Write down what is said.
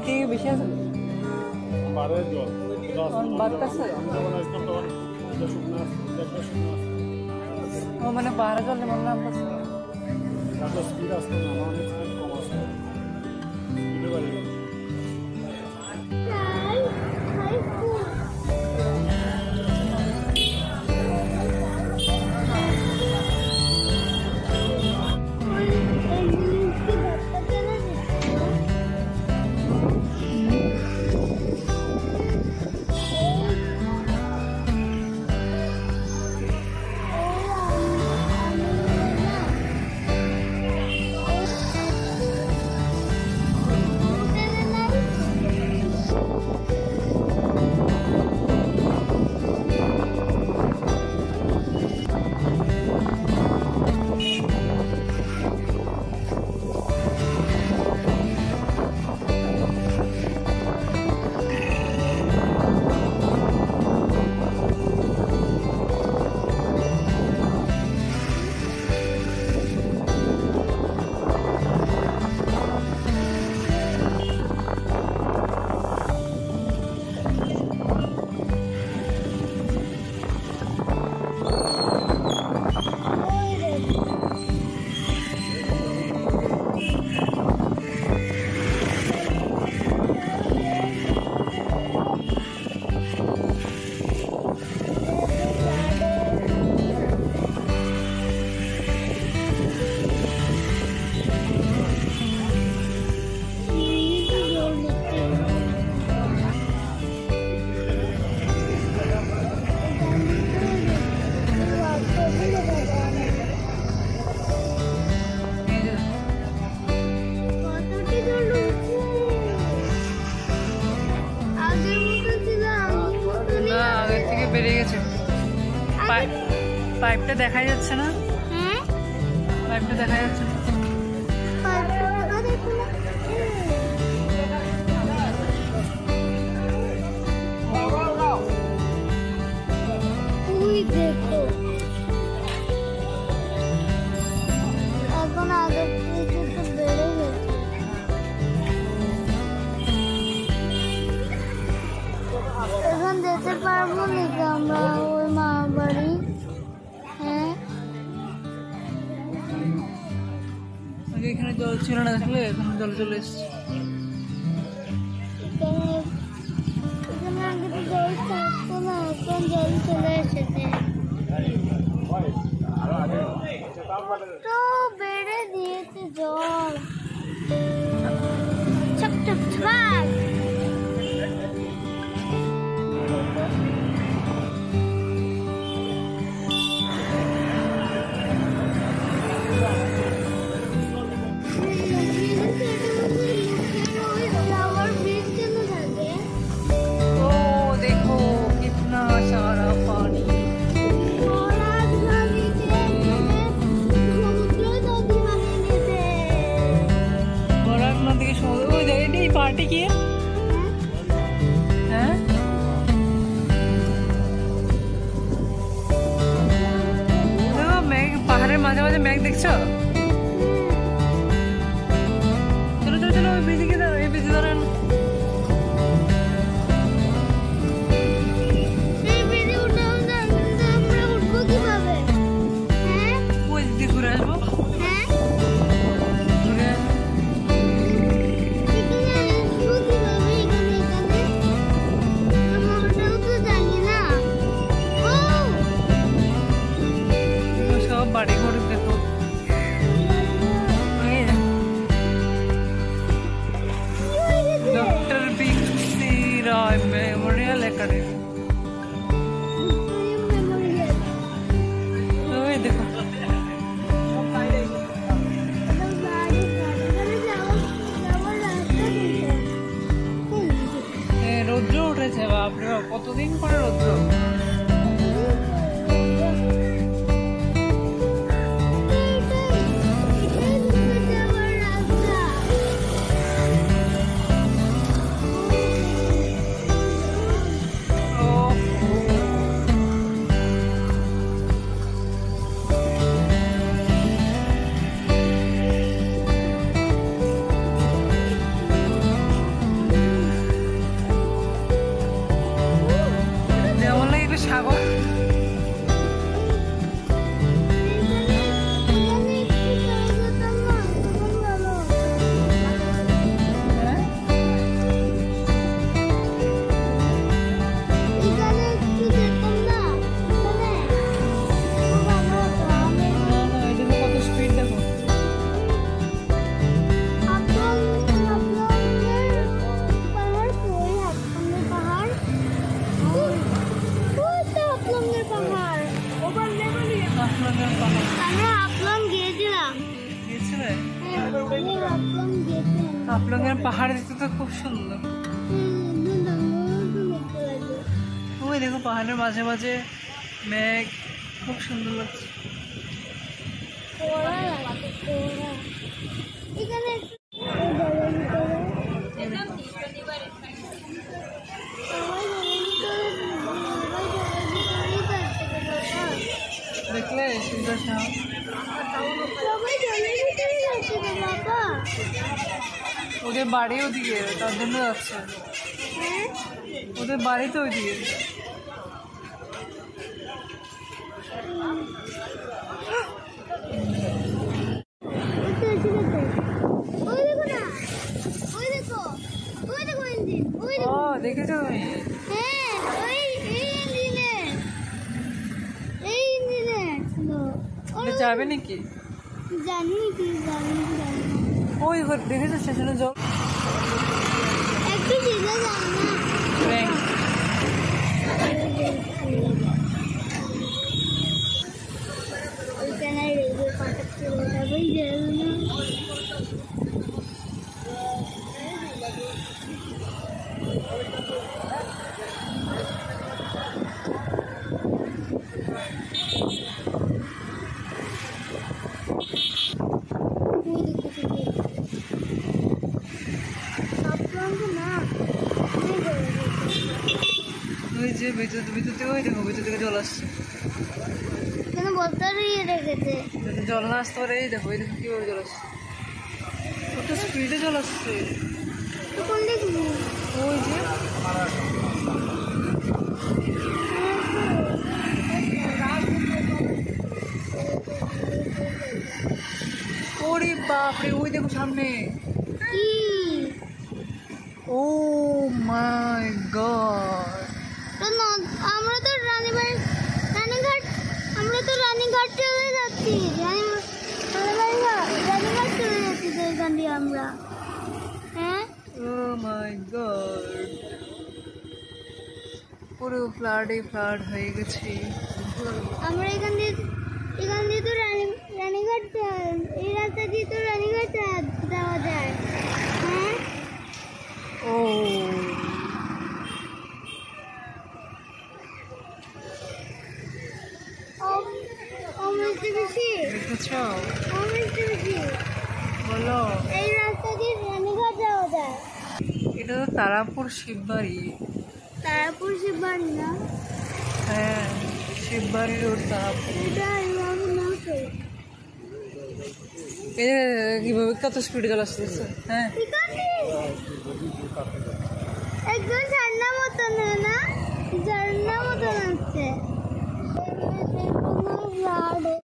থেকে বেশি আছে বারের জল বাড়তেছে ও মানে পাহাড়ে জল নেমন নাম স্পিড আসতো না আমার অনেক স্পিড কম আসতো স্পিডে বাড়ি গেল বেড়ে গেছে পাইপটা দেখা যাচ্ছে না পাইপটা দেখা যাচ্ছে না দেখো এখন আগের থেকে তো বেড়ে গেছে এখন যেতে পারবো নাকি আমরা ওই মা বাড়ি হ্যাঁ এখানে জল ছিল না দেখলে এখন জল চলে এসছে এখানে আগে তো জল থাকতো না এখন জল চলে এসেছে তো বেড়ে দিয়েছে জল চপ চপ ছপাক पार्टी की है हैं देखो मैग पहाड़े माঝে মাঝে मैग দেখছো चलो चलो चलो बीच की तरफ ये बीच तरफ এই বেড়ে উঠাও না আমরা উঠবো কিভাবে হ্যাঁ ওই দিকে ঘুরে আসবো হ্যাঁ ঘুরে বাড়ি ঘর দেখো doctor B C. Roy memorial academy देखो রৌদ্র উঠেছে বাপরে কতদিন পরে রৌদ্র ওখানে পাহাড় দেখতে তো খুব সুন্দর। ওই দেখো পাহাড়ের মাঝে মাঝে মেঘ, খুব সুন্দর লাগছে। দেখলে সুন্দর সাউন্ড। ওদের বাড়ি ওদিকে, তার জন্য যাচ্ছে। ওদের বাড়ি তো ওইদিকে। ও দেখেছো তুমি? যাবে নাকি জানি কি জানি ওই ঘর দেখেছো স্টেশনে যাও। একটু ভিজে যান না। ওইখানে রেডিও পাঠাচ্ছে ওটাই যাবে না। ওই যে ভিতর ভিতর থেকে, ওই দেখো ভিতর থেকে জল আসছে। কেন বলতে রেখেছে জল না আসতে পারে। এই দেখো, এই দেখো কিভাবে জল আসছে, কত স্পিডে জল আসছে। কোন দেখবি ওই যে ওরে বাপরে, ওই দেখো সামনে। কি ও মাই গড, আমরা তো রানীঘাট চলে যাচ্ছি। রানীঘাট চলে যাচ্ছি তো এখান দিয়ে আমরা। হ্যাঁ ও মাই গড, পুরো ফ্লাড হয়ে গেছে। আমরা এখান দিয়ে তো রানীঘাট এই রাস্তা দিয়ে তো রানীঘাট যাওয়া যায়। হ্যাঁ ও অমৃত বেশি দেখেছো? অমৃত বেশি বলো, এই রাস্তা দিয়ে রানীঘাট যাওয়া যায়। এটা তো তারাপুর শিববাড়ি। তারাপুর শিববাড়ি না? হ্যাঁ, শিববাড়ি রোড, তারাপুর। এটা এইভাবে না তো। এই যে কিভাবে কত স্পিডে জল আসতেছে। হ্যাঁ, ঠিক আছে, একদম ঝর্ণা মতন না, ঝর্ণা মতন আছে।